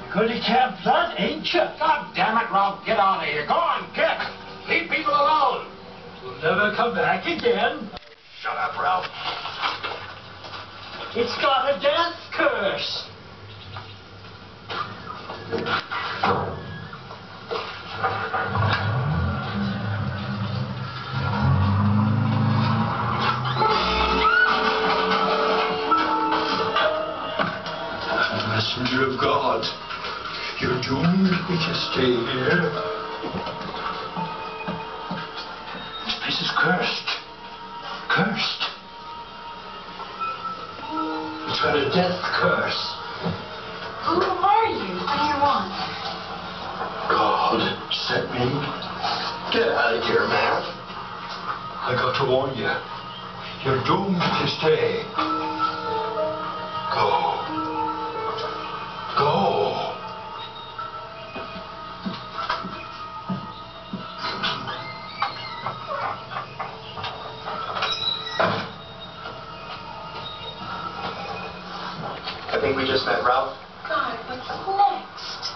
Gonna camp that, ain't you? God damn it, Ralph, get out of here. Go on, get. Leave people alone. We'll never come back again. Shut up, Ralph. It's got a death curse. Messenger of God, you're doomed if you stay here. This place is cursed. Cursed. It's got a death curse. Who are you? What do you want? God sent me. Get out of here, man. I got to warn you. You're doomed if you stay. Go. Go. I think we just met Ralph. God, what's next?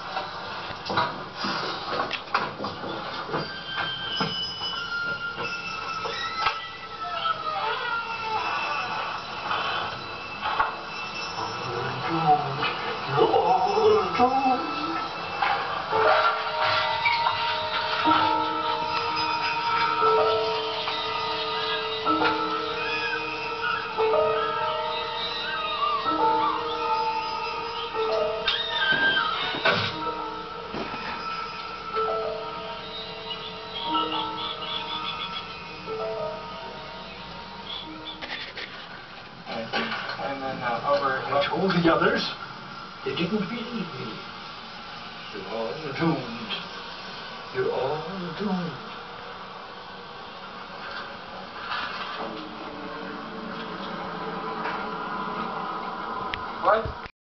And then over. I told the others. They didn't believe me. You're all doomed. You're all doomed. What?